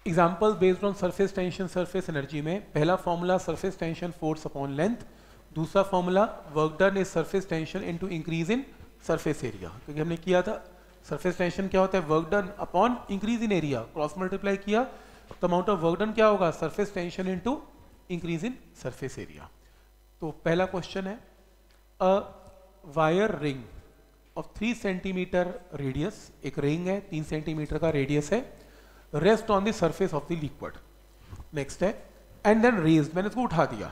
Example based on surface tension surface energy में पहला formula surface tension force upon length, दूसरा formula work done is surface tension into increase in surface area, क्योंकि हमने किया था surface tension क्या होता है work done upon increase in area, cross multiply किया तो अमाउंट ऑफ वर्क डन क्या होगा surface tension into increase in surface area. तो पहला क्वेश्चन है a wire ring of 3 centimetre radius, एक रिंग है 3 सेंटीमीटर का रेडियस है, rest on the surface of the liquid, next है एंड देन रेज्ड, मैंने इसको उठा दिया,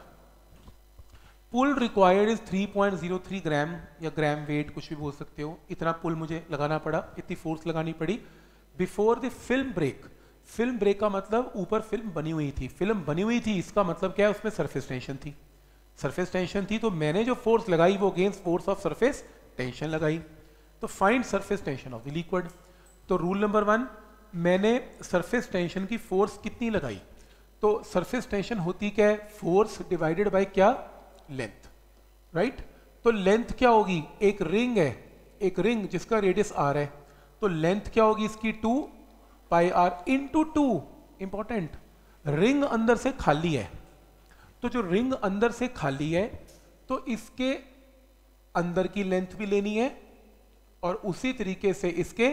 पुल रिक्वायर्ड इज 3.03 ग्राम या ग्राम वेट कुछ भी बोल सकते हो, इतना पुल मुझे लगाना पड़ा, इतनी फोर्स लगानी पड़ी before the film break. Film break का मतलब ऊपर फिल्म बनी हुई थी, फिल्म बनी हुई थी इसका मतलब क्या है उसमें सरफेस टेंशन थी, सरफेस टेंशन थी तो मैंने जो फोर्स लगाई वो against force of surface tension लगाई। तो find surface tension of the liquid. तो रूल नंबर 1, मैंने सरफेस टेंशन की फोर्स कितनी लगाई, तो सरफेस टेंशन होती क्या है फोर्स डिवाइडेड बाय क्या लेंथ, राइट। तो लेंथ क्या होगी, एक रिंग है, एक रिंग जिसका रेडियस r है, तो लेंथ क्या होगी इसकी 2 pi r into 2, important, ring अंदर से खाली है, तो जो रिंग अंदर से खाली है तो इसके अंदर की लेंथ भी लेनी है और उसी तरीके से इसके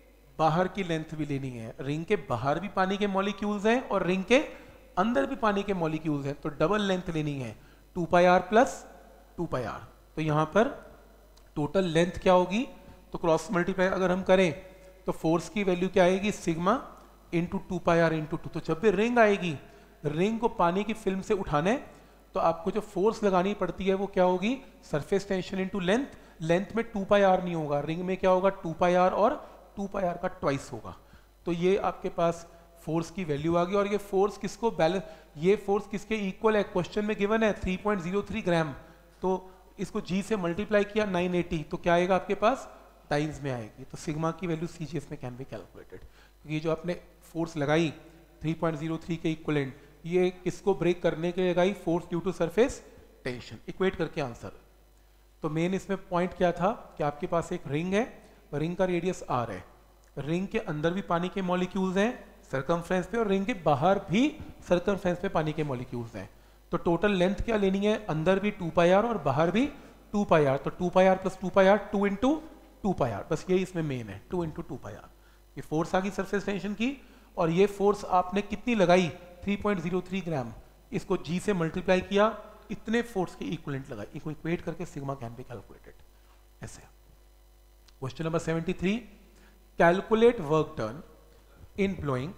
बाहर की लेंथ भी लेनी है। रिंग के बाहर भी पानी के मॉलिक्यूल्स हैं और रिंग के अंदर भी पानी के मॉलिक्यूल्स हैं, तो डबल लेंथ लेनी है 2 pi r plus 2 pi r। तो यहां पर टोटल लेंथ क्या होगी, तो क्रॉस मल्टीप्लाई अगर हम करें तो फोर्स की वैल्यू क्या आएगी sigma into 2 pi r into 2। तो जब भी रिंग आएगी, रिंग को पानी की फिल्म से उठाने तो आपको जो फोर्स लगानी पड़ती है वो क्या होगी surface tension into length, length में 2 पाई r नहीं होगा, रिंग में क्या होगा 2 पाई r और 2 पाई r का ट्वाइस होगा। तो ये आपके पास फोर्स की वैल्यू आ गई और ये फोर्स किसको बैलेंस, ये फोर्स किसके इक्वल है, क्वेश्चन में गिवन है 3.03 ग्राम, तो इसको g से मल्टीप्लाई किया 980, तो क्या आएगा आपके पास टाइम्स में आएगी। तो सिग्मा की वैल्यू CGS में कैन बी कैलकुलेटेड, क्योंकि जो आपने फोर्स लगाई 3.03 के इक्वलेंट, ये किसको ब्रेक करने के लिए लगाई force due to surface tension, equate करके आंसर। तो मेन इसमें पॉइंट क्या था कि आपके पास एक रिंग है, रिंग का रेडियस r है, रिंग के अंदर भी पानी के मॉलिक्यूल्स हैं सर्कमफ्रेंस पे और रिंग के बाहर भी सर्कमफ्रेंस पे पानी के मॉलिक्यूल्स हैं। तो टोटल लेंथ क्या लेनी है, अंदर भी 2 पाई r और बाहर भी 2 पाई r, तो 2 pi r plus 2 pi r 2 into 2 pi r, बस यही इसमें मेन है 2 इंटू 2 पाई r। ये फोर्स आ गई सरफेस टेंशन की और ये फोर्स आपने कितनी लगाई 3.03 ग्राम, इसको g से मल्टीप्लाई किया, इतने फोर्स के इक्विवेलेंट लगाई, इसको इक्वेट करके सिग्मा कैन बी कैलकुलेटेड ऐसे। Question number 73, calculate work done in blowing.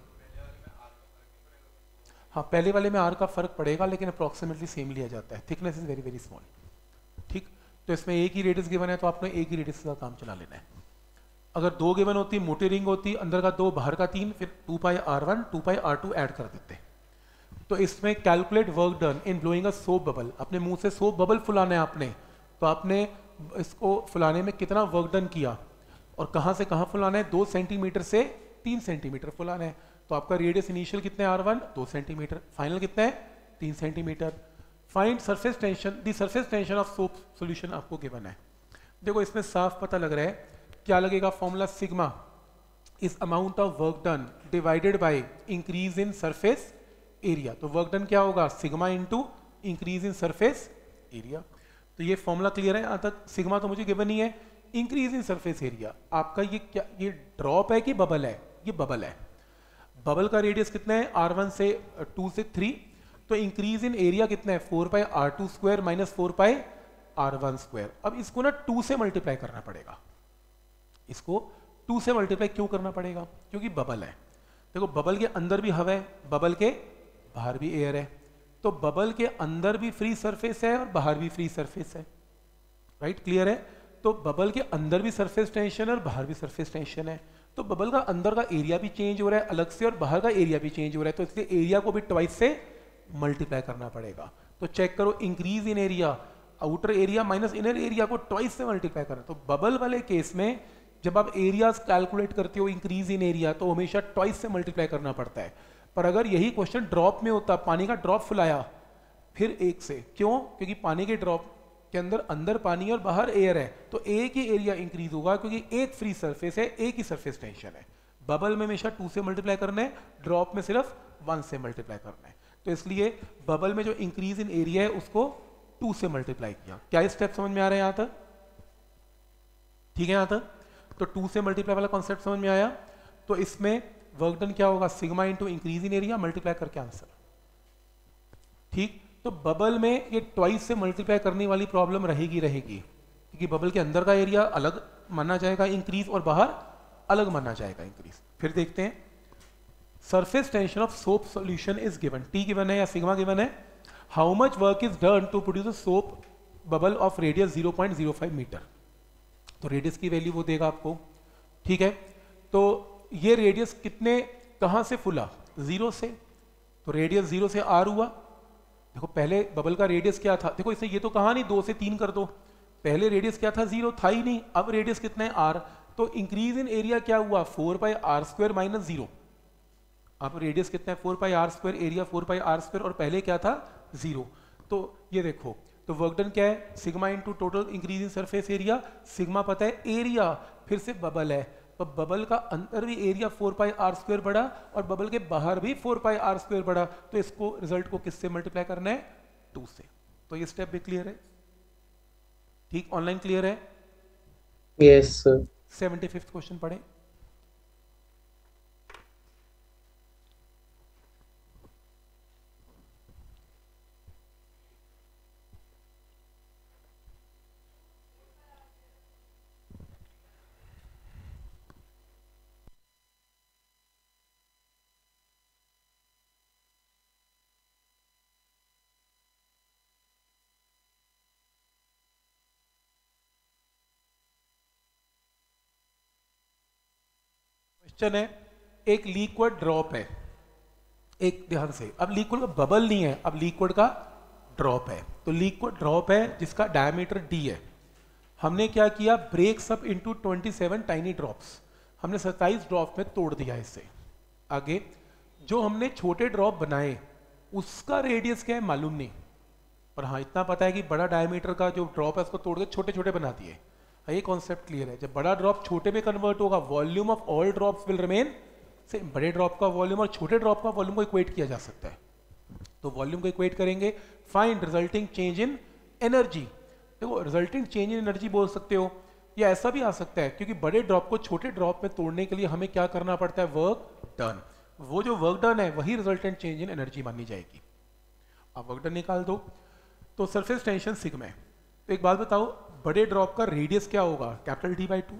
हाँ पहले वाले में r का फर्क पड़ेगा लेकिन अप्रोक्सीमेटली सेम लिया जाता है, thickness is very very small, ठीक। तो इसमें एक ही रेडियस गिवन है तो आपने एक ही रेडियस का काम चला लेना है। अगर 2 गिवन होती, मोटी रिंग होती, अंदर का 2 बाहर का 3, फिर 2 पाई r1 2 पाई r2 ऐड कर देते। तो इसमें calculate work done in blowing a soap bubble, अपने मुंह से सोप बबल फुलाना है आपने, तो आपने इसको फुलाने में कितना वर्क डन किया और कहां से कहां फुलाना है, 2 सेंटीमीटर से 3 सेंटीमीटर फुलाना है। तो आपका रेडियस इनिशियल कितने r1 2 सेंटीमीटर, फाइनल कितना है 3 centimetre. Find surface tension, the surface tension of soap solution आपको गिवन है। देखो इसमें साफ पता लग रहा है, क्या लगेगा formula sigma is amount of work done divided by increase in surface area. तो वर्क डन क्या होगा sigma into increase in surface area. तो ये फॉर्मूला क्लियर है, यहां तक सिग्मा तो मुझे गिवन ही है, इंक्रीज इन सरफेस एरिया आपका ये क्या, ये ड्रॉप है कि बबल है, ये बबल है, बबल का रेडियस कितना है r1 से 2 से 3, तो इंक्रीज इन एरिया कितना है 4 pi r2 square minus 4 pi r1 square. अब इसको ना 2 से मल्टीप्लाई करना पड़ेगा, इसको 2 से मल्टीप्लाई क्यों करना पड़ेगा, क्योंकि बबल है। देखो बबल के अंदर भी हवा है, बबल के बाहर भी एयर है, तो बबल के अंदर भी फ्री सरफेस है और बाहर भी फ्री सरफेस है, राइट, क्लियर है। तो बबल के अंदर भी सरफेस टेंशन है और बाहर भी सरफेस टेंशन है, तो बबल का अंदर का एरिया भी चेंज हो रहा है अलग से और बाहर का एरिया भी चेंज हो रहा है, तो इसलिए एरिया को भी ट्वाइस से मल्टीप्लाई करना पड़ेगा। तो चेक करो, increase in area, outer area minus inner area को ट्वाइस से मल्टीप्लाई करना। तो बबल वाले केस में जब आप एरियाज कैलकुलेट करते हो इंक्रीज इन एरिया, तो हमेशा ट्वाइस से मल्टीप्लाई करना पड़ता है। पर अगर यही क्वेश्चन ड्रॉप में होता, पानी का ड्रॉप फुलाया, फिर 1 से, क्यों, क्योंकि पानी के ड्रॉप के अंदर पानी और बाहर एयर है, तो एक ही एरिया इंक्रीज होगा क्योंकि एक फ्री सरफेस है, एक ही सरफेस टेंशन है। बबल में हमेशा 2 से मल्टीप्लाई करना है, ड्रॉप में सिर्फ 1 से मल्टीप्लाई करना है। तो इसलिए बबल में जो इंक्रीज इन एरिया है उसको 2 से मल्टीप्लाई किया। क्या स्टेप समझ में आ रहा है यहां तक? ठीक है यहां तक? तो 2 से मल्टीप्लाई वाला कॉन्सेप्ट समझ में आया। तो इसमें वर्क डन क्या होगा, sigma into increase in area multiply करके आंसर। ठीक, तो बबल में ये ट्वाइस से मल्टीप्लाई करने वाली प्रॉब्लम रहेगी क्योंकि बबल के अंदर का एरिया अलग माना जाएगा इंक्रीज और बाहर अलग माना जाएगा इंक्रीज। फिर देखते हैं, surface tension of soap solution is given, T given है या सिग्मा गिवन है। How much work is done to produce a soap bubble of radius 0.05 metre. तो रेडियस की वैल्यू वो देगा आपको। ठीक है, तो ये रेडियस कितने कहां से फुला, 0 से, तो रेडियस 0 से r हुआ। देखो पहले बबल का रेडियस क्या था, देखो इसे ये तो कहा नहीं 2 से 3 कर दो, पहले रेडियस क्या था, 0 था ही नहीं, अब रेडियस कितना है r, तो इंक्रीज इन एरिया क्या हुआ 4πr² माइनस 0। अब रेडियस कितना है 4πr², एरिया 4πr² और पहले क्या था 0। तो ये देखो, तो वर्क डन क्या है, sigma into total increase in surface area, sigma पता है एरिया, फिर से बबल है, तो बबल का अंदर भी एरिया 4πr² बढ़ा और बबल के बाहर भी 4πr² बढ़ा, तो इसको रिजल्ट को किससे मल्टीप्लाई करना है, 2 से। तो ये स्टेप भी क्लियर है। ठीक, ऑनलाइन क्लियर है? Yes sir. 75th क्वेश्चन पढ़े। क्वेश्चन है, एक लिक्विड ड्रॉप है, एक ध्यान से, अब लिक्विड का बबल नहीं है, अब लिक्विड का ड्रॉप है। तो लिक्विड ड्रॉप है जिसका डायमीटर d है। हमने क्या किया, breaks up into 27 tiny drops, हमने 27 ड्रॉप में तोड़ दिया इसे। आगे जो हमने छोटे ड्रॉप बनाए उसका रेडियस क्या है मालूम नहीं, पर हाँ इतना पता है कि बड़ा डायमीटर का जो ड्रॉप है उसको तोड़ के छोटे छोटे बना दिए। ये कॉन्सेप्ट क्लियर है, जब बड़ा ड्रॉप छोटे में कन्वर्ट होगा volume of all drops will remain same. बड़े ड्रॉप का वॉल्यूम और छोटे ड्रॉप का वॉल्यूम को इक्वेट किया जा सकता है, तो वॉल्यूम को इक्वेट करेंगे, find resulting change in energy. देखो रिजल्टिंग चेंज इन एनर्जी बोल सकते हो, या ऐसा भी आ सकता है क्योंकि बड़े ड्रॉप को छोटे ड्रॉप में तोड़ने के लिए हमें क्या करना पड़ता है, वर्क डन। वो जो वर्क डन है वही रिजल्टेंट चेंज इन एनर्जी मानी जाएगी। अब वर्क डन निकाल दो, तो सरफेस टेंशन सिग्मा है। तो एक बात बताओ, बड़े ड्रॉप का रेडियस क्या होगा, कैपिटल D/2,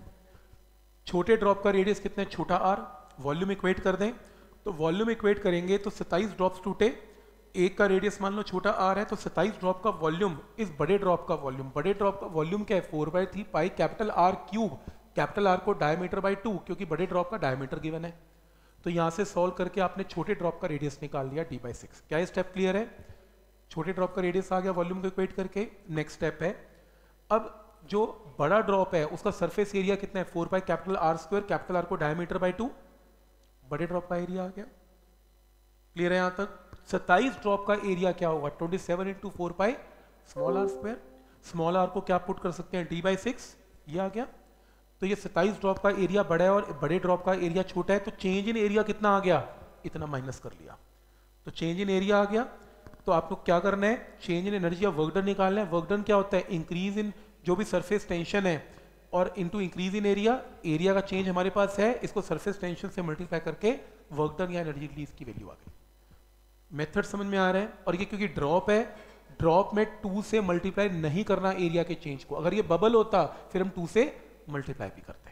छोटे ड्रॉप का रेडियस कितना है, छोटा r। वॉल्यूम इक्वेट कर दें, तो वॉल्यूम इक्वेट करेंगे तो 27 ड्रॉप्स टूटे, एक का रेडियस मान लो छोटा r है, तो 27 ड्रॉप का वॉल्यूम इस बड़े ड्रॉप का वॉल्यूम, बड़े ड्रॉप का वॉल्यूम क्या है 4/3 पाई कैपिटल R क्यूब, कैपिटल R को डायमीटर बाई 2, क्योंकि बड़े ड्रॉप का डायमीटर गिवन है। तो यहां से सॉल्व करके आपने छोटे ड्रॉप का रेडियस निकाल लिया D/6। क्या स्टेप क्लियर है? छोटे ड्रॉप का रेडियस आ गया वॉल्यूम को इक्वेट करके। नेक्स्ट स्टेप है, अब जो बड़ा ड्रॉप है उसका सरफेस एरिया कितना है, 4 pi capital R², capital R को डायमीटर बाई 2, बड़े ड्रॉप का एरिया आ गया। क्लियर है यहां तक? 27 ड्रॉप का एरिया क्या होगा, 27 into 4 pi small r², small r को क्या पुट कर सकते हैं, D/6, ये आ गया। तो ये 27 ड्रॉप का एरिया बड़ा है और बड़े ड्रॉप का एरिया छोटा है, तो चेंज इन एरिया कितना आ गया, इतना माइनस कर लिया, तो चेंज इन एरिया आ गया। तो आपको क्या करना है, चेंज इन एनर्जी या वर्क डन निकालना है। वर्क डन क्या होता है, इंक्रीज इन जो भी सरफेस टेंशन है और into increase in area, area का चेंज हमारे पास है, इसको सरफेस टेंशन से मल्टीप्लाई करके वर्क डन या एनर्जी रिलीज की वैल्यू आ गई। मेथड समझ में आ रहा है? और ये क्योंकि ड्रॉप है, ड्रॉप में 2 से मल्टीप्लाई नहीं करना एरिया के चेंज को, अगर ये बबल होता फिर हम 2 से मल्टीप्लाई भी करते हैं।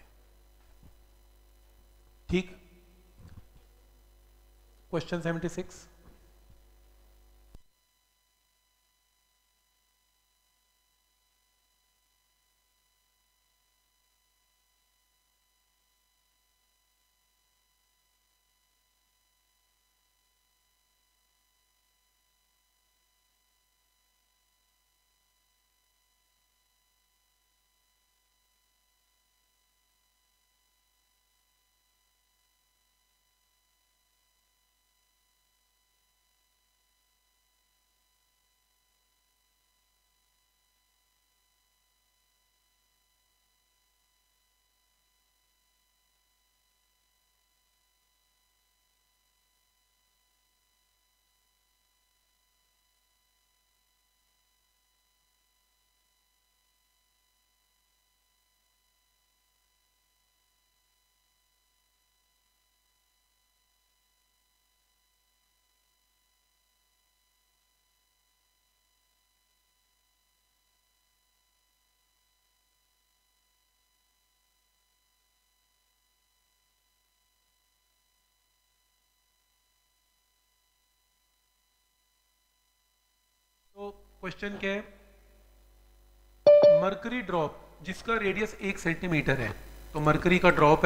ठीक, क्वेश्चन 76। क्वेश्चन क्या है, मरकरी ड्रॉप जिसका रेडियस 1 सेंटीमीटर है, तो मरकरी का ड्रॉप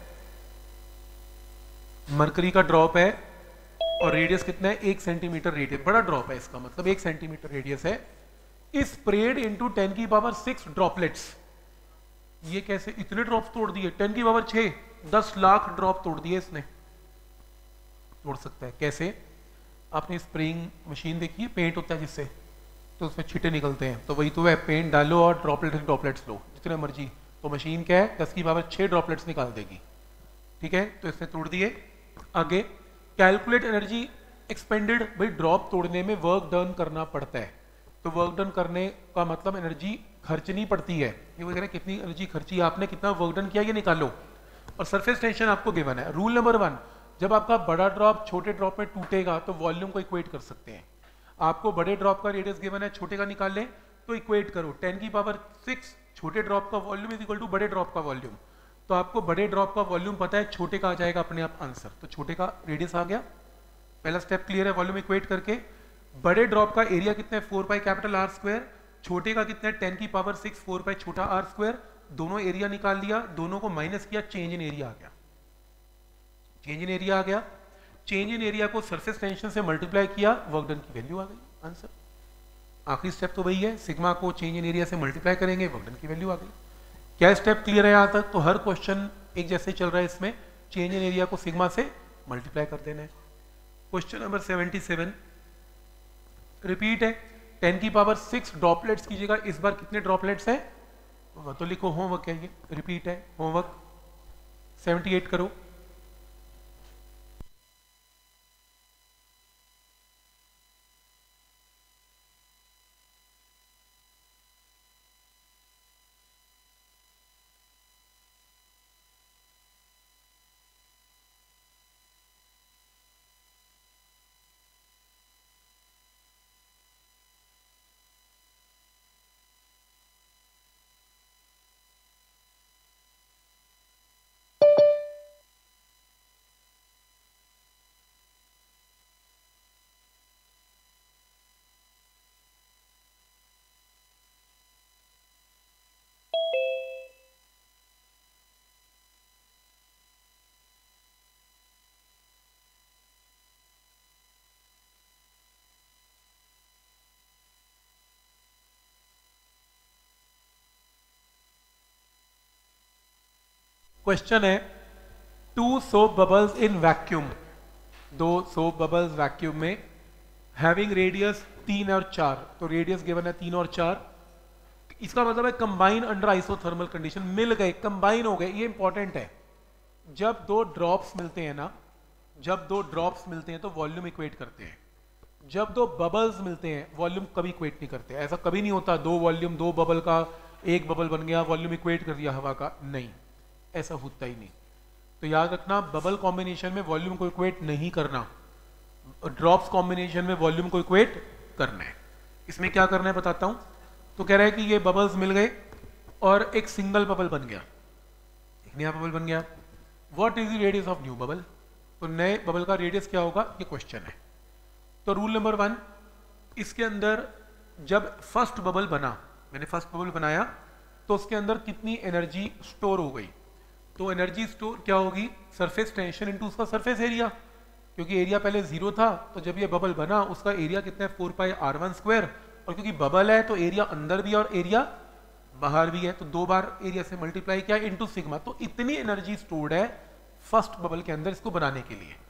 है और रेडियस कितना है, 1 सेंटीमीटर रेडियस, बड़ा ड्रॉप है इसका मतलब 1 सेंटीमीटर रेडियस है, इस स्प्रेड इनटू 10 की पावर 6 ड्रॉपलेट्स। ये कैसे इतने ड्रॉप तोड़ दिए, 10 की पावर 6, 10 लाख ड्रॉप तोड़ दिए इसने। तोड़ सकता है कैसे, आपने स्प्रेइंग मशीन देखी है, पेंट होता है जिससे, तो उसमें छींटे निकलते हैं, तो वही तो है, पेंट डालो और ड्रॉपलेट्स लो जितने मर्जी, तो मशीन क्या है 10 की पावर 6 ड्रॉपलेट्स निकाल देगी। ठीक है, तो इसने तोड़ दिए। आगे कैलकुलेट एनर्जी एक्सपेंडेड, भाई ड्रॉप तोड़ने में वर्क डन करना पड़ता है, तो वर्क डन करने का मतलब एनर्जी खर्चनी पड़ती है। ये वगैरह कितनी एनर्जी खर्ची आपने, कितना वर्क डन किया, ये निकालो। और सरफेस टेंशन आपको गिवन है। रूल नंबर 1, जब आपका बड़ा ड्रॉप छोटे ड्रॉप में टूटेगा तो वॉल्यूम को इक्वेट कर सकते हैं। आपको बड़े ड्रॉप का रेडियस गिवन है, छोटे का निकाल लें तो इक्वेट करो 10 की पावर 6 छोटे ड्रॉप का वॉल्यूम इज इक्वल टू बड़े ड्रॉप का वॉल्यूम। तो आपको बड़े ड्रॉप का वॉल्यूम पता है, छोटे का आ जाएगा अपने आप आंसर, तो छोटे का रेडियस आ गया। पहला स्टेप क्लियर है, वॉल्यूम इक्वेट करके। बड़े ड्रॉप का एरिया कितना है, 4 पाई कैपिटल आर स्क्वायर, छोटे का कितना है 10 की पावर 6 4 पाई छोटा आर स्क्वायर। दोनों एरिया निकाल लिया, दोनों को माइनस किया, चेंज इन एरिया आ गया। चेंज इन एरिया आ गया, चेंज इन एरिया को सरफेस टेंशन से मल्टीप्लाई किया, वर्क डन की वैल्यू आ गई, आंसर। आखिरी स्टेप तो वही है, सिग्मा को चेंज इन एरिया से मल्टीप्लाई करेंगे, वर्क डन की वैल्यू आ गई। क्या स्टेप क्लियर है यहां तक? तो हर क्वेश्चन एक जैसे चल रहा है, इसमें चेंज इन एरिया को सिग्मा से मल्टीप्लाई कर देना है। क्वेश्चन नंबर 77 रिपीट है, 10 की पावर 6 ड्रॉपलेट्स की जगह इस बार कितने ड्रॉपलेट्स है, तो लिखो होमवर्क है, ये रिपीट है होमवर्क। 78 करो। क्वेश्चन है, 2 soap bubbles in vacuum, 2 soap bubbles vacuum में हैविंग रेडियस 3 और 4, तो रेडियस गिवन है 3 और 4। इसका मतलब है कंबाइन अंडर आइसोथर्मल कंडीशन, मिल गए, कंबाइन हो गए। ये इंपॉर्टेंट है, जब दो ड्रॉप्स मिलते हैं ना, जब दो ड्रॉप्स मिलते हैं तो वॉल्यूम इक्वेट करते हैं, जब दो बबल्स मिलते हैं वॉल्यूम कभी इक्वेट नहीं करते। ऐसा कभी नहीं होता, दो वॉल्यूम, दो बबल का एक बबल बन गया, वॉल्यूम इक्वेट कर दिया हवा का, नहीं, ऐसा होता ही नहीं। तो याद रखना, बबल कॉम्बिनेशन में वॉल्यूम को इक्वेट नहीं करना, ड्रॉप्स कॉम्बिनेशन में वॉल्यूम को इक्वेट करना है। इसमें क्या करना है बताता हूं। तो कह रहा है कि ये बबल्स मिल गए और एक सिंगल बबल बन गया, एक नया बबल बन गया। What is the radius of new bubble, तो नए बबल का रेडियस क्या होगा, ये क्वेश्चन है। तो रूल नंबर 1, इसके अंदर जब फर्स्ट बबल बना, मैंने फर्स्ट बबल बनाया, तो उसके अंदर कितनी एनर्जी स्टोर हो गई, तो एनर्जी स्टोर क्या होगी, सरफेस टेंशन इनटू उसका सरफेस एरिया, क्योंकि एरिया पहले 0 था, तो जब ये बबल बना उसका एरिया कितना है 4 पाई r1 स्क्वायर, और क्योंकि बबल है तो एरिया अंदर भी और एरिया बाहर भी है, तो 2 बार एरिया से मल्टीप्लाई किया इनटू सिग्मा, तो इतनी एनर्जी स्टोर्ड है फर्स्ट बबल के अंदर इसको बनाने के लिए।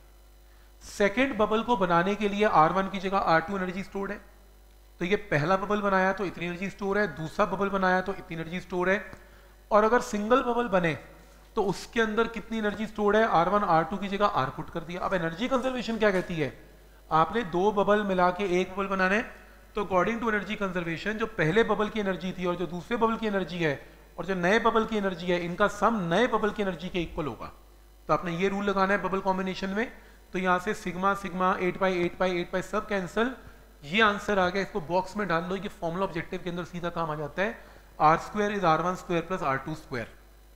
सेकेंड बबल को बनाने के लिए r1 की जगह r2 एनर्जी स्टोर्ड है, तो ये पहला बबल बनाया तो इतनी एनर्जी स्टोर है, दूसरा बबल बनाया तो इतनी एनर्जी स्टोर है। और अगर सिंगल बबल बने तो उसके अंदर कितनी एनर्जी स्टोर्ड है, r1 r2 की जगह r पुट कर दिया। अब एनर्जी कंजर्वेशन क्या कहती है, आपने 2 बबल मिला के एक बबल बनाने, तो अकॉर्डिंग टू एनर्जी कंजर्वेशन जो पहले बबल की एनर्जी थी और जो दूसरे बबल की एनर्जी है और जो नए बबल की एनर्जी है, इनका सम नए बबल की एनर्जी के इक्वल होगा। तो आपने ये रूल लगाना है बबल कॉम्बिनेशन में। तो यहाँ से सिग्मा सिग्मा 8 पाई 8 पाई 8 पाई सब कैंसिल, ये आंसर आ गया, इसको बॉक्स में डाल दो, ये फॉर्मूला ऑब्जेक्टिव के अंदर सीधा काम आ जाता है, r square is r1 square plus r2 square.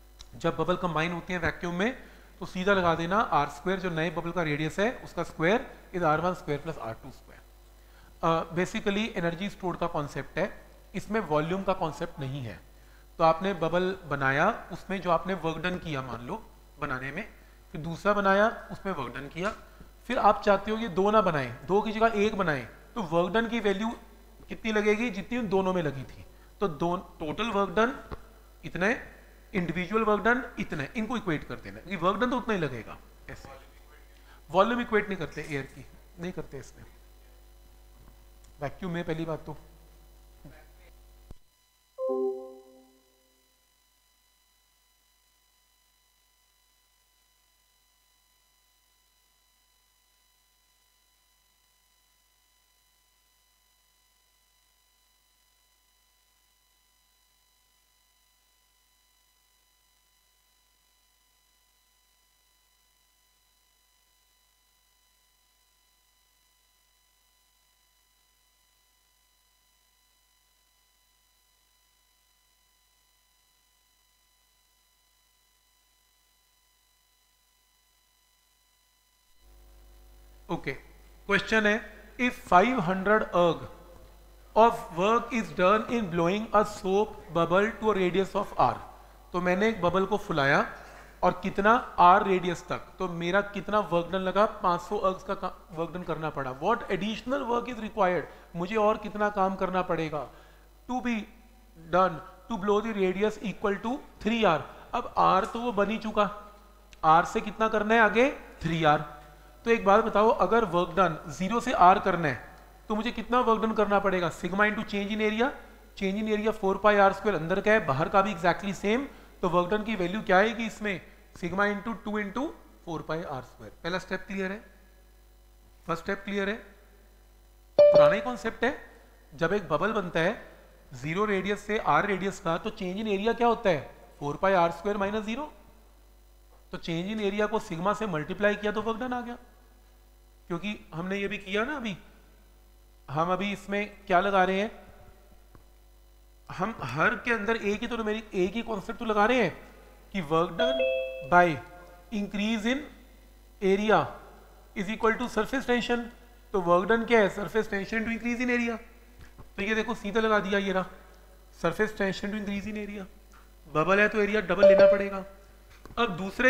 जब बबल कंबाइन होती है वैक्यूम में तो सीधा लगा देना r स्क्वायर, जो नए बबल का रेडियस है उसका square is r1 square plus r2 square. Basically energy store का कॉन्सेप्ट है, इसमें वॉल्यूम का कॉन्सेप्ट नहीं है। तो आपने बबल बनाया, उसमें जो आपने वर्क डन किया मान लो बनाने में, फिर दूसरा बनाया उसमें वर्क डन किया, फिर आप चाहते हो ये दो ना बनाए, दो की जगह एक बनाए, तो वर्क डन की वैल्यू कितनी लगेगी जितनी उन दोनों में लगी थी। तो दो टोटल वर्क डन इतने, इंडिविजुअल वर्क डन इतने, इनको इक्वेट कर देना, क्योंकि वर्क डन तो उतना ही लगेगा। ऐसे वॉल्यूम इक्वेट नहीं करते, एयर की नहीं करते इसमें, वैक्यूम में पहली बात तो। ओके, क्वेश्चन है if 500 erg of work is done in blowing a soap bubble to a radius of R. तो मैंने एक बबल को फुलाया और कितना आर रेडियस तक, तो मेरा कितना वर्क डन लगा, 500 अर्ग्स का वर्क डन करना पड़ा। What additional work is required, मुझे और कितना काम करना पड़ेगा to be done to blow the radius equal to 3r। अब r तो वो बन ही चुका, r से कितना करना है आगे 3r। तो एक बात बताओ, अगर वर्क डन 0 से r करना है तो मुझे कितना वर्क डन करना पड़ेगा, sigma into change in area, change in area 4πr², अंदर का है बाहर का भी एग्जैक्टली सेम, तो वर्क डन की वैल्यू क्या आएगी इसमें, सिग्मा इंटू 2 इंटू 4πr²। पहला स्टेप क्लियर है, फर्स्ट स्टेप क्लियर है। पुराना ही कॉन्सेप्ट है, जब एक बबल बनता है 0 रेडियस से r रेडियस का, तो चेंज इन एरिया क्या होता है 4πr² माइनस 0। तो चेंज इन एरिया को सिग्मा से मल्टीप्लाई किया तो वर्क डन आ गया, क्योंकि हमने ये भी किया ना, अभी हम अभी इसमें क्या लगा रहे हैं, हम हर के अंदर एक ही तो न्यूमेरिक, एक ही कॉन्सेप्ट तो लगा रहे हैं कि work done by increase in area is equal to surface tension. तो वर्क डन क्या है, surface tension to increase in area. तो ये देखो सीधा लगा दिया, ये रहा surface tension to increase in area, bubble है तो एरिया डबल लेना पड़ेगा। अब दूसरे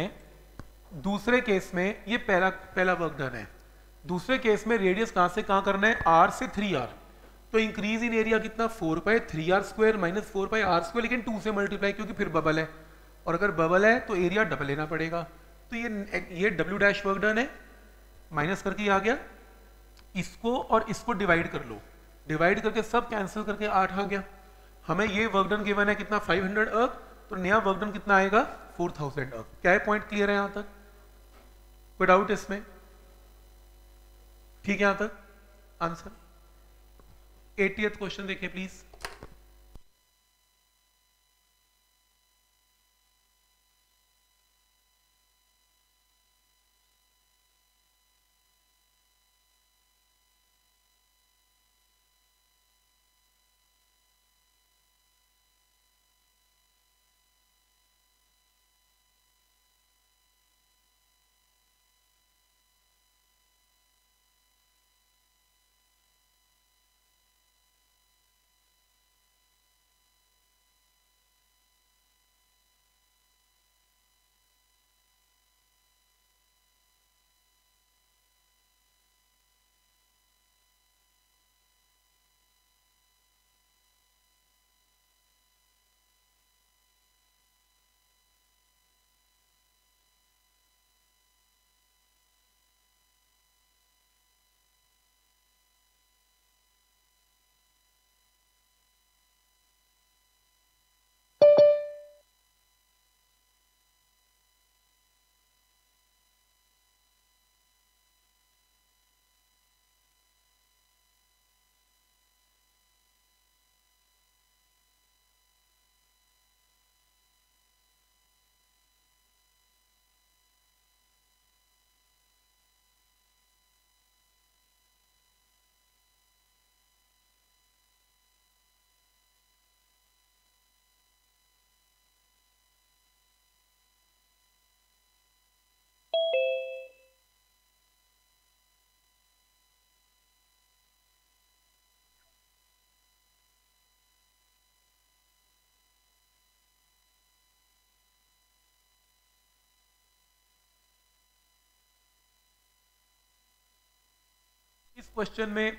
केस में ये पहला वर्क डन है, दूसरे केस में रेडियस कहां से कहां करना है, r से 3r। तो इंक्रीज इन एरिया कितना 4π3r² माइनस 4πr², लेकिन 2 से मल्टीप्लाई क्योंकि फिर बबल है, और अगर बबल है तो एरिया डबल लेना पड़ेगा। तो ये w डैश वर्क डन है, माइनस करके ये आ गया, इसको और इसको डिवाइड कर लो, डिवाइड करके सब कैंसिल करके 8 आ गया। हमें ये वर्क डन गिवन है कितना 500 अर्ग, तो नया वर्क डन कितना आएगा 4000 अर्ग। क्या है, पॉइंट क्लियर है यहां तक, कोई डाउट इसमें, ठीक है यहां तक आंसर। 80th क्वेश्चन देखिए प्लीज। क्वेश्चन में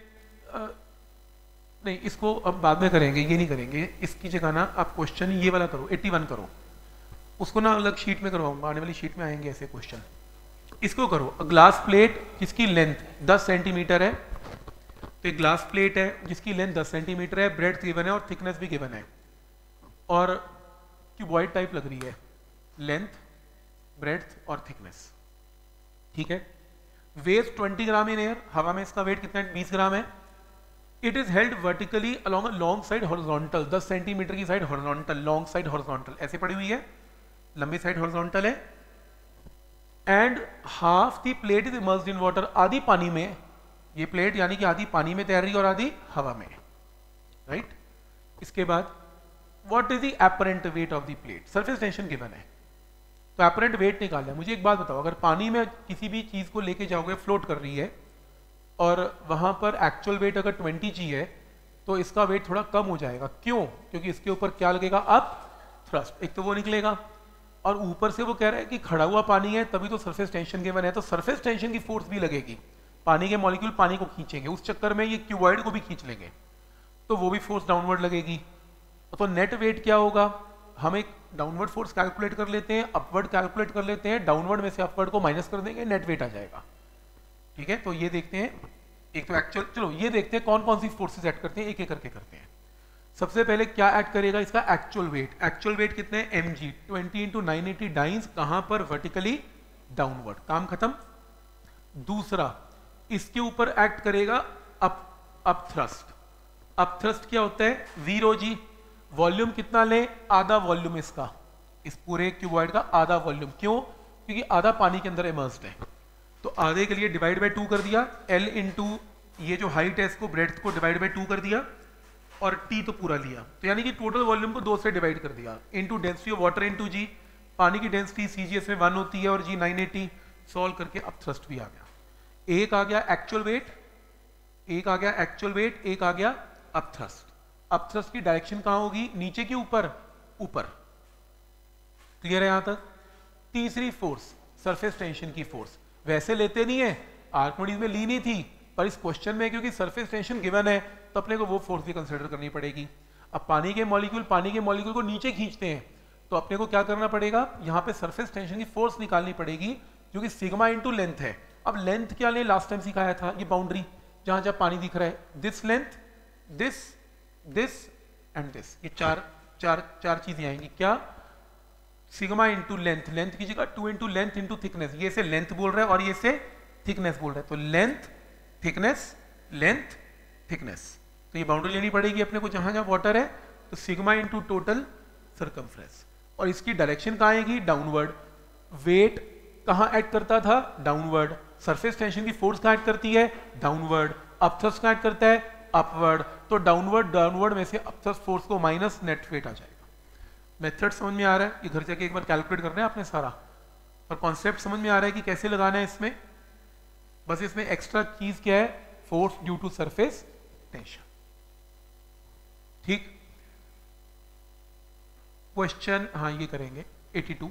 नहीं, इसको अब बाद में करेंगे, ये नहीं करेंगे। इसकी जगह ना आप क्वेश्चन ये वाला करो, 81 करो, उसको ना अलग शीट में करवाऊंगा, आने वाली शीट में आएंगे ऐसे क्वेश्चन। इसको करो, ग्लास प्लेट जिसकी लेंथ 10 सेंटीमीटर है, तो एक ग्लास प्लेट है जिसकी लेंथ 10 सेंटीमीटर है, ब्रेड्थ गिवन है और थिकनेस भी गिवन है, और क्यूबॉइड टाइप लग रही है, लेंथ, ब्रेड्थ और थिकनेस, ठीक है। वेट 20 ग्राम इन एयर, हवा में इसका वेट कितना है, 20 ग्राम है। It is held vertically along a long side horizontal, 10 centimetre की side horizontal, long side horizontal ऐसे पड़ी हुई है, लंबी साइड हॉरिजॉन्टल है। And half the plate is immersed in water, आधी पानी में, ये प्लेट यानी कि आधी पानी में तैर रही है और आधी हवा में, राइट। इसके बाद what is the apparent weight of the plate, surface tension given है, तो एपरेंट वेट निकालना है। मुझे एक बात बताओ, अगर पानी में किसी भी चीज को लेके जाओगे, फ्लोट कर रही है, और वहां पर एक्चुअल वेट अगर 20 g है, तो इसका वेट थोड़ा कम हो जाएगा। क्यों? क्योंकि इसके ऊपर क्या लगेगा, अप थ्रस्ट, एक तो वो निकलेगा, और ऊपर से वो कह रहा है कि खड़ा हुआ पानी है, तभी तो सरफेस टेंशन गिवन है, तो सरफेस टेंशन की फोर्स भी लगेगी, पानी के मॉलिक्यूल पानी को खींचेंगे, उस चक्कर में ये क्यूबॉइड को भी खींच लेंगे, तो वो भी फोर्स डाउनवर्ड लगेगी। तो नेट वेट क्या होगा, हम एक डाउनवर्ड फोर्स कैलकुलेट कर लेते हैं, अपवर्ड कैलकुलेट कर लेते हैं, डाउनवर्ड में से अपवर्ड को माइनस कर देंगे, नेट वेट आ जाएगा, ठीक है। तो ये देखते हैं, एक तो एक्चुअल, चलो ये देखते हैं कौन कौन सी फोर्सेस ऐड करते हैं, एक एक करके करते हैं। सबसे पहले क्या ऐड करेगा, इसका एक्चुअल वेट। एक्चुअल वेट कितने, mg, 20 × 980 डाइंस, कहां पर, वर्टिकली डाउनवर्ड, काम खत्म। दूसरा, इसके ऊपर एक्ट करेगा अप थ्रस्ट। अप थ्रस्ट क्या होता है, 0g, वॉल्यूम कितना ले, आधा वॉल्यूम इसका, इस पूरे क्यूबॉइड का आधा वॉल्यूम। क्यों? क्योंकि आधा पानी के अंदर इमर्स्ड है, तो आधे के लिए डिवाइड बाय 2 कर दिया, L इंटू ये जो हाइट है इसको, ब्रेड्थ को डिवाइड बाय 2 कर दिया, और T तो पूरा लिया, तो यानी कि टोटल वॉल्यूम को 2 से डिवाइड कर दिया, into density of water into G, पानी की डेंसिटी CGS में 1 होती है और G 980, सॉल्व करके अब थ्रस्ट भी आ गया। एक आ गया एक्चुअल वेट, एक आ गया एक्चुअल वेट, एक आ गया अप थ्रस्ट। अप थ्रस्ट की डायरेक्शन कहां होगी, नीचे की ऊपर, ऊपर, क्लियर है यहां तक। तीसरी फोर्स, सरफेस टेंशन की फोर्स, वैसे लेते नहीं है, आर्किमिडीज में ली नहीं थी, पर इस क्वेश्चन में क्योंकि सरफेस टेंशन गिवन है, तो अपने को वो फोर्स भी कंसीडर करनी पड़ेगी। अब पानी के मॉलिक्यूल को नीचे खींचते हैं, तो अपने को क्या करना पड़ेगा, यहाँ पे सरफेस टेंशन की फोर्स निकालनी पड़ेगी, जो कि सिग्मा इंटू लेंथ है। अब लेंथ क्या ले, लास्ट टाइम सिखाया था, ये बाउंड्री जहां जहां पानी दिख रहा है, this length, this and this, ये चार चीजें आएंगी। क्या, सिग्मा इंटू लेंथ, लेंथ की जगह 2 इंटू लेंथ इंटू थिकनेस, ये से लेंथ बोल रहा है और ये से थिकनेस बोल रहा है, तो लेंथ थिकनेस, लेंथ थिकनेस, तो ये बाउंड्री लेनी पड़ेगी अपने को जहां जहां वाटर है, तो सिग्मा इंटू टोटल सर्कमफ्रेंस, और इसकी डायरेक्शन कहां आएगी, डाउनवर्ड। वेट कहां ऐड करता था, डाउनवर्ड। सरफेस टेंशन की फोर्स कहां ऐड करती है, डाउनवर्ड। अपथ्रस्ट कहां ऐड करता है, अपवर्ड। तो डाउनवर्ड में से अपथ्रस्ट फोर्स को माइनस, नेट वेट आ जाएगा। मेथड समझ में आ रहा है, ये घर जाके एक बार कैलकुलेट करना है आपने सारा, और कॉन्सेप्ट समझ में आ रहा है कि कैसे लगाना है इसमें। बस इसमें एक्स्ट्रा चीज क्या है, force due to surface tension, ठीक। क्वेश्चन, हाँ ये करेंगे 82।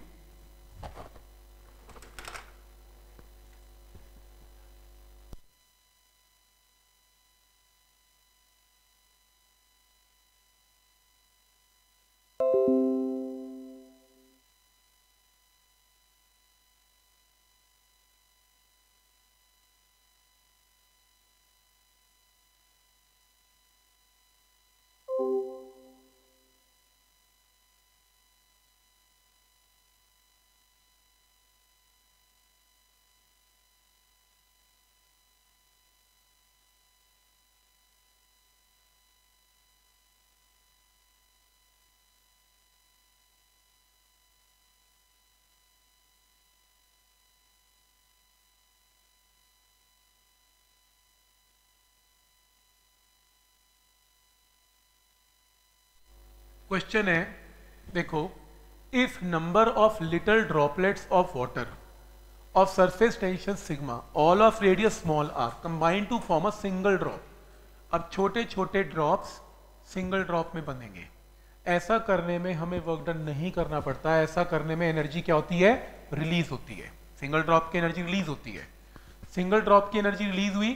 क्वेश्चन है, देखो, if number of little droplets of water of surface tension sigma all of radius small R combine to form a single drop. अब छोटे छोटे ड्रॉप्स सिंगल ड्रॉप में बनेंगे। ऐसा करने में हमें वर्क डन नहीं करना पड़ता है, ऐसा करने में एनर्जी क्या होती है, रिलीज होती है। सिंगल ड्रॉप की एनर्जी रिलीज होती है। सिंगल ड्रॉप की एनर्जी रिलीज हुई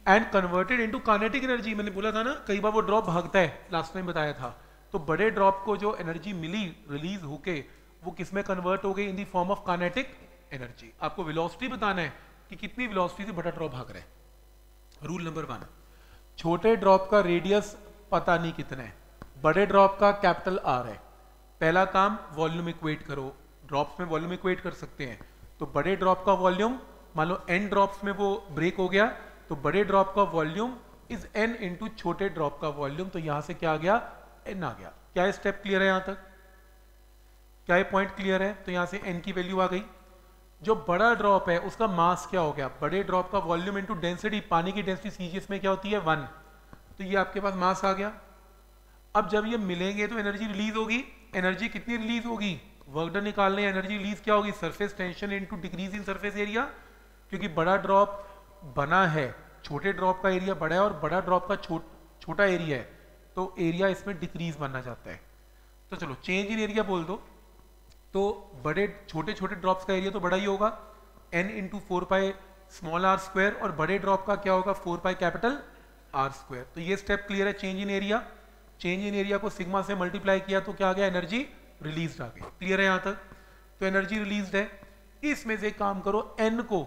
and converted into kinetic energy. मैंने बोला था ना कई बार वो ड्रॉप भागता है, लास्ट टाइम बताया था। तो बड़े ड्रॉप को जो एनर्जी मिली रिलीज होके वो किस में कन्वर्ट हो गई, in the form of kinetic energy. आपको वेलोसिटी बताना है कि कितनी वेलोसिटी से बड़ा ड्रॉप भाग रहा है। रूल नंबर 1, छोटे ड्रॉप का रेडियस पता नहीं कितना है, बड़े ड्रॉप का कैपिटल आर है। पहला काम वॉल्यूम इक्वेट करो, ड्रॉप्स में वॉल्यूम इक्वेट कर सकते हैं। तो बड़े ड्रॉप का वॉल्यूम, मान लो n ड्रॉप्स में वो ब्रेक हो गया, तो बड़े ड्रॉप का वॉल्यूम इज n इंटू छोटे ड्रॉप का वॉल्यूम। तो यहां से क्या आ गया, n आ गया। क्या ये स्टेप क्लियर है यहां तक, क्या ये पॉइंट क्लियर है? तो यहां से n की वैल्यू आ गई। जो बड़ा ड्रॉप है उसका मास क्या हो गया, बड़े ड्रॉप का वॉल्यूम इंटू डेंसिटी, पानी की डेंसिटी सीजीएस में क्या होती है 1, तो ये आपके पास मास आ गया। अब जब ये मिलेंगे तो एनर्जी रिलीज होगी। एनर्जी कितनी रिलीज होगी, वर्क डन निकालने, एनर्जी रिलीज क्या होगी, surface tension into decrease in surface area. क्योंकि बड़ा ड्रॉप बना है, छोटे ड्रॉप का एरिया बड़ा है और बड़ा ड्रॉप का छोटा एरिया है, तो एरिया इसमें डिक्रीज बनना चाहता है। तो चलो चेंज इन एरिया बोल दो, तो बड़े छोटे छोटे ड्रॉप्स का एरिया तो बड़ा ही होगा, n into 4 small R square, और बड़े ड्रॉप का क्या होगा 4 कैपिटल आर स्क्वायर। तो ये स्टेप क्लियर है, change in area. Change in area को सिग्मा से मल्टीप्लाई किया तो क्या आ गया, एनर्जी रिलीज आ गई। क्लियर है यहां तक? तो एनर्जी रिलीज है। इसमें से काम करो, n को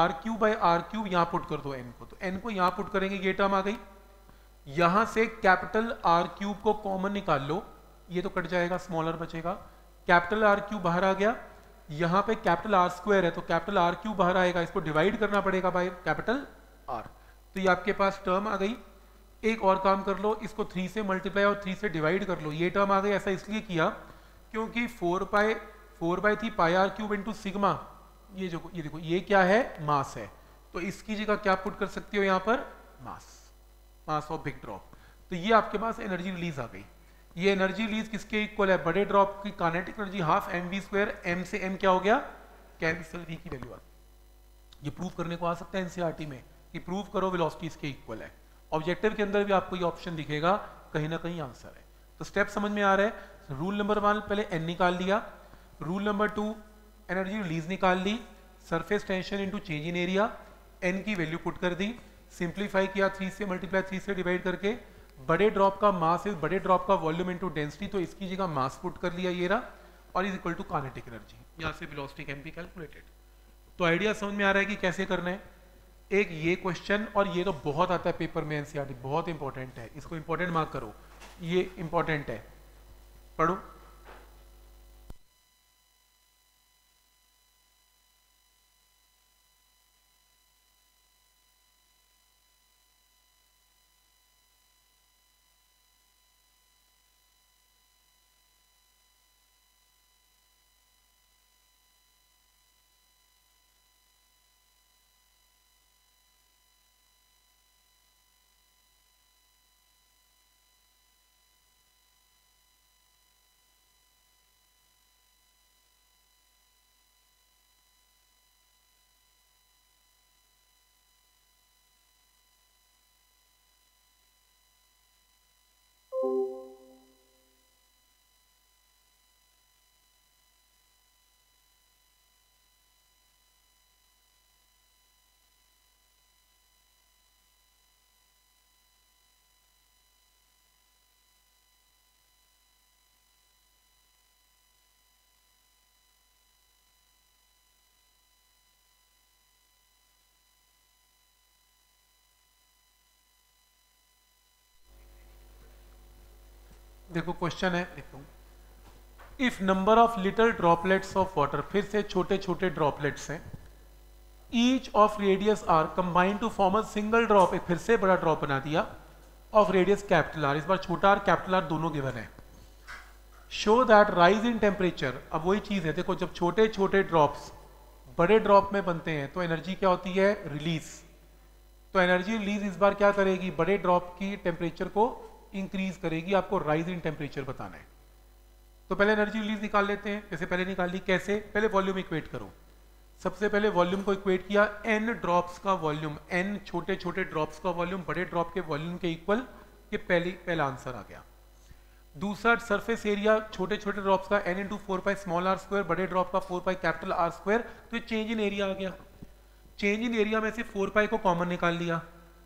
r³ यहां पुट कर दो n को, तो n को यहां पुट करेंगे, ये टर्म आ गई। यहां से कैपिटल R³ को कॉमन निकाल लो, ये तो कट जाएगा, स्मॉलर बचेगा। कैपिटल R³ बाहर आ गया, यहां पे कैपिटल R स्क्वायर है तो कैपिटल R³ बाहर आएगा, इसको डिवाइड करना पड़ेगा बाय कैपिटल R। तो ये आपके पास टर्म आ गई। एक और काम कर लो, इसको 3 से मल्टीप्लाई और 3 से डिवाइड कर लो, ये टर्म आ गई। ऐसा इसलिए किया क्योंकि 4 पाई r³ इंटू सिग्मा, ये देखो ये क्या है, मास है। तो इसकी जगह क्या पुट कर सकते हो यहाँ पर, मास ऑफ बिग ड्रॉप। तो ये आपके पास एनर्जी रिलीज आ गई। ये एनर्जी रिलीज किसके इक्वल है, बड़े ड्रॉप की kinetic energy half mv²। m से m क्या हो गया, कैंसिल, v की वैल्यू आ गई। ये प्रूव करने को आ सकता है एनसीईआरटी में कि प्रूव करो वेलोसिटी इसके इक्वल है। ऑब्जेक्टिव के अंदर भी आपको ये ऑप्शन दिखेगा, कहीं ना कहीं आंसर है। तो स्टेप समझ में आ रहा है। रूल नंबर 1 पहले n निकाल लिया, रूल नंबर 2 एनर्जी रिलीज निकाल ली, surface tension into change in area, n की वैल्यू पुट कर दी, सिंप्लीफाई किया 3 से मल्टीप्लाई 3 से डिवाइड करके। बड़े ड्रॉप का मास इज बड़े ड्रॉप का वॉल्यूम इनटू डेंसिटी, तो इसकी जगह मास पुट कर लिया ये रहा, और is equal to kinetic energy. यहाँ से वेलोसिटी कैन बी कैलकुलेटेड। तो आइडिया समझ में आ रहा है कि कैसे करना है। एक ये क्वेश्चन, और ये तो बहुत आता है पेपर में एनसीईआरटी, बहुत इंपॉर्टेंट है, इसको इंपॉर्टेंट मार्क करो, ये इंपॉर्टेंट है, पढ़ो। देखो क्वेश्चन है, देखो, if number of little droplets of water, फिर से छोटे छोटे ड्रॉपलेट्स हैं, each of radius R combine to form a single drop, एक फिर से बड़ा ड्रॉप बना दिया, ऑफ रेडियस कैपिटल आर, इस बार छोटा आर कैपिटल आर दोनों गिवन है। Show that rise in temperature, अब वही चीज है, देखो जब छोटे छोटे ड्रॉप्स बड़े ड्रॉप में बनते हैं तो एनर्जी क्या होती है, रिलीज। तो एनर्जी रिलीज इस बार क्या करेगी, बड़े ड्रॉप की टेम्परेचर को इंक्रीज करेगी। आपको राइज इन टेम्परेचर बताना है। तो पहले एनर्जी रिलीज निकाल लेते हैं, जैसे पहले निकाल ली, कैसे, पहले वॉल्यूम इक्वेट करो। सबसे पहले वॉल्यूम को इक्वेट किया, n ड्रॉप्स का वॉल्यूम, n छोटे छोटे ड्रॉप्स का वॉल्यूम बड़े ड्रॉप के वॉल्यूम के इक्वल, ये पहला आंसर आ गया। दूसरा सरफेस एरिया छोटे छोटे ड्रॉप्स का n into 4 pi small R square, बड़े ड्रॉप का 4 पाई कैपिटल आर स्क्वायर, तो ये चेंज इन एरिया आ गया। चेंज इन एरिया में से 4 पाई को कॉमन निकाल लिया,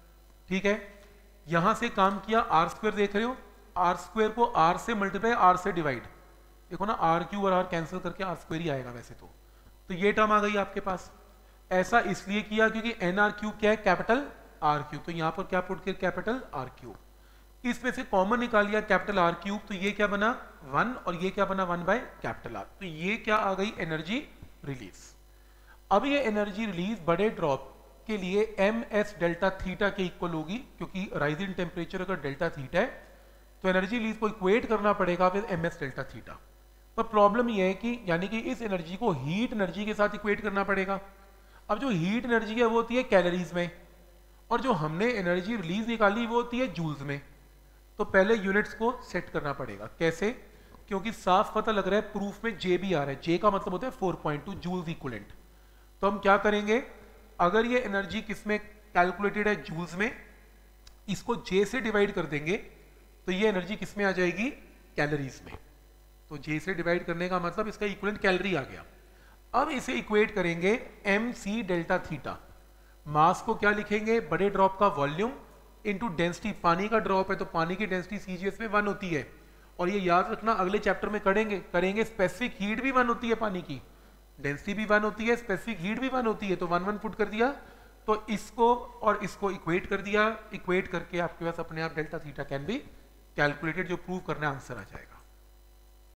ठीक है, यहां से काम किया, आर स्क्वायर देख रहे हो, आर स्क्वायर को आर से मल्टीप्लाई, आर से डिवाइड, देखो ना आर क्यू और आर कैंसिल करके आर स्क्वायर ही आएगा वैसे तो ये टर्म आ गई आपके पास। ऐसा इसलिए किया क्योंकि एन आर क्यूब क्या है, कैपिटल आर क्यूब, तो यहां पर क्या पुट किया, कैपिटल आर क्यूब। इसमें से कॉमन निकाल लिया कैपिटल आर क्यूब, तो ये क्या बना 1 और ये क्या बना 1 बाय कैपिटल आर, तो ये क्या आ गई एनर्जी रिलीज। अब ये एनर्जी रिलीज बड़े ड्रॉप के लिए एम एस डेल्टा थीटा के इक्वल होगी, क्योंकि राइजिंग टेम्परेचर अगर डेल्टा थीटा है तो एनर्जी रिलीज को इक्वेट करना पड़ेगा फिर एम एस डेल्टा थीटा। पर प्रॉब्लम यह है कि यानी कि इस एनर्जी को हीट एनर्जी के साथ इक्वेट करना पड़ेगा। अब जो हीट एनर्जी है वो होती है कैलोरीज में, और जो हमने एनर्जी रिलीज निकाली वो होती है जूल्स में। तो पहले यूनिट्स को सेट करना पड़ेगा, कैसे, क्योंकि साफ पता लग रहा है प्रूफ में जे भी आ रहा है, जे का मतलब होता है 4.2 जूल्स इक्विवेलेंट। तो हम क्या करेंगे, अगर ये एनर्जी किसमें कैलकुलेटेड है जूल्स में, इसको जे से डिवाइड कर देंगे तो ये एनर्जी किसमें आ जाएगी, कैलोरीज में। तो जे से डिवाइड करने का मतलब इसका इक्विवेलेंट कैलोरी आ गया। अब इसे इक्वेट करेंगे M C delta theta, mass को क्या लिखेंगे, बड़े ड्रॉप का वॉल्यूम इनटू डेंसिटी, पानी का ड्रॉप है तो पानी की डेंसिटी सीजीएस में 1 होती है, और ये याद रखना अगले चैप्टर में करेंगे स्पेसिफिक हीट भी 1 होती है, पानी की डेंसिटी भी 1 होती है, स्पेसिफिक हीट भी 1 होती है, तो 1 1 पुट कर दिया, तो इसको और इसको इक्वेट कर दिया, इक्वेट करके आपके पास अपने आप delta theta can be calculated, जो प्रूव करना आंसर आ जाएगा।